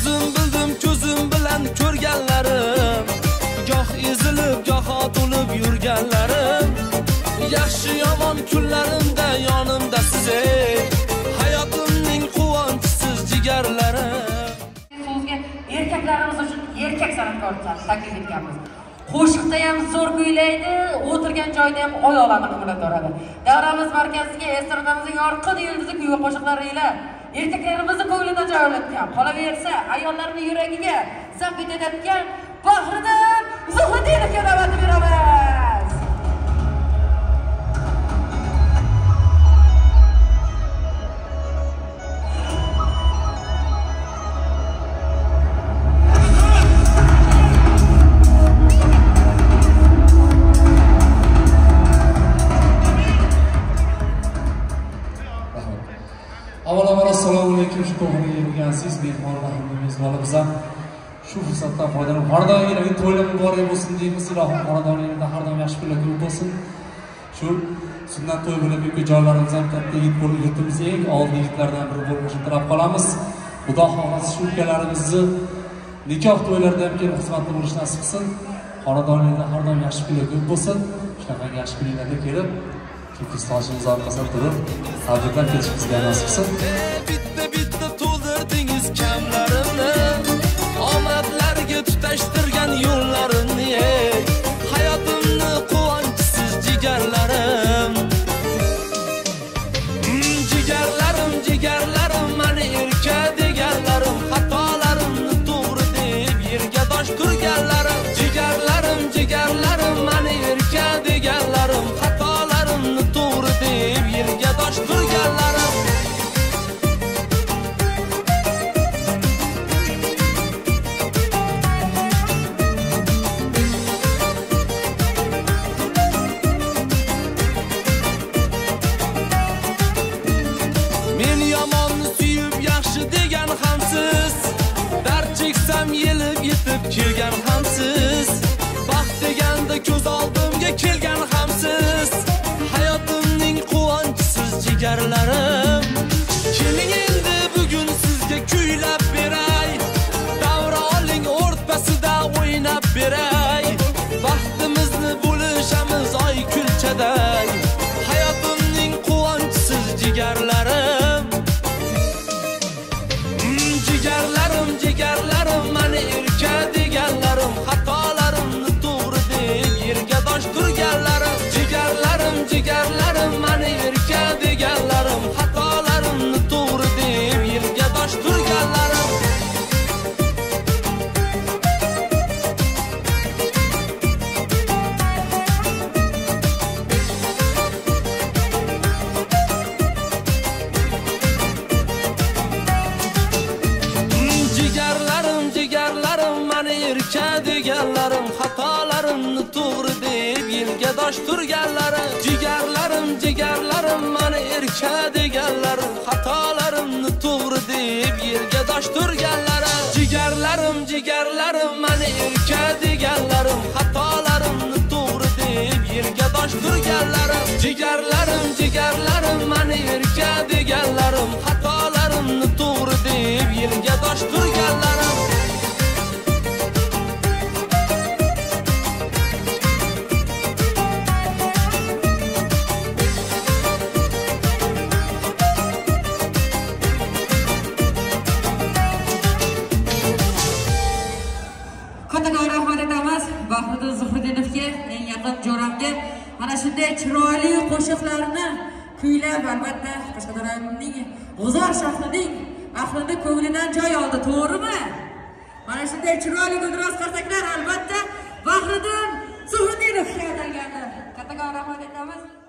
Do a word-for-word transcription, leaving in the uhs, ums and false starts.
O'zim bildim ko'zim bilan ko'rganlarim, goh ezilib goh otulib yurganlarim. Yaxshi yomon kunlarimda yonimda siz ey, hayotimning quvonchisiz jigarlarim. Sizga erkaklarimiz uchun erkak san'atkorlar taklif etganmiz. Qo'shiqda ham zo'r kuylaydi, o'tirgan joyda ham oyoqlarni qimirlatib turadi. Davramiz markaziga estradamizning yorqin yulduzi kuy va qo'shiqlari ila erkaklarimizni ko'nglida joylatgan, qolaversa ayollarning yuragiga zabt etayotgan Bahriddin Zuhridinovga da'vat beramiz. Avvalambor assalomu alaykum. Shu to'g'ri yurgansiz, mehmon rahimimiz bo'lamiz. Shu fursatdan foydalanib, har doim yana to'ylar muborak bo'lsin deymiz. Ilohim xonadoningizda har doim yaxshi kunlar ko'p bo'lsin. Shu sunnat to'y bo'lib yurgan joylarimiz ham katta yigit bo'lib yurtimizning eng oldi yigitlardan biri bo'lishini tilab qolamiz. Xudo xohlasa shu ukalarimizni nikoh to'ylarida ham kelib xizmatda bo'lish nasib qilsin. Xonadoningizda har doim yaxshi kunlar ko'p bo'lsin. Shunaqa yaxshi kunlarda kelib Çünkü stajımız arkasına durup tabrikler geçmişizden nasipsin. Bitti bitti to'ldirdingiz kamlarimni, omadlarga tutashtirgan yo'llarimni, hayotimni quvonchisiz jigarlarim. Jigarlarim, jigarlarim, mani erka deganlarim, xatolarimni to'g'ri deb yerga dosh turganlarim. Jigarlarim, jigarlarim, mani erka deganlarim, xatolarimni to'g'ri deb yerga dosh turganlarim. Men yomonni suyib yaxshi degan hamsiz, dard cheksam yelib yetib kelgan hamsiz, baxt deganda ko'z oldimga kelgan hamsiz, hayotimning quvonchisiz jigarlarim. Keling endi bugun sizga kuylab beray, davra oling o'rtasida o'ynab beray, baxtimizni bo'lishamiz oy kulchaday, hayotimning quvonchisiz jigarlarim. Jigarlarim, jigarlarim, mani erka deganlarim, xatolarimni to'g'ri deb yerga dosh turganlarim. Jigarlarim, jigarlarim, mani erka deganlarim, xatolarimni to'g'ri deb yerga dosh turganlarim. Jigarlarim, jigarlarim, mani erka deganlarim, xatolarimni to'g'ri deb yerga dosh turganlarim. Jigarlarim, jigarlarim, mani erka deganlarim, xatolarimni to'g'ri deb yerga dosh turganlarim. Jigarlarim, jigarlarim, mani erka deganlarim, xatolarimni to'g'ri deb yerga dosh turganlarim. Jigarlarim, jigarlarim, mani erka deganlarim, xatolarimni to'g'ri deb yerga dosh turganlarim. Katag'on rahmat aytamiz Bahriddin Zuhridinovga, eng yaqin jo'ramga mana shunday chiroyli qo'shiqlarni kuylab, albatta Qashqadaryoning G'uzor shahrining ahlini ko'nglidan joy oldi, to'g'rimi? Mana shunday chiroyli guldiroz qarsaklar albatta Bahriddin Zuhridinovga atalgandir. Katag'on rahmat aytamiz.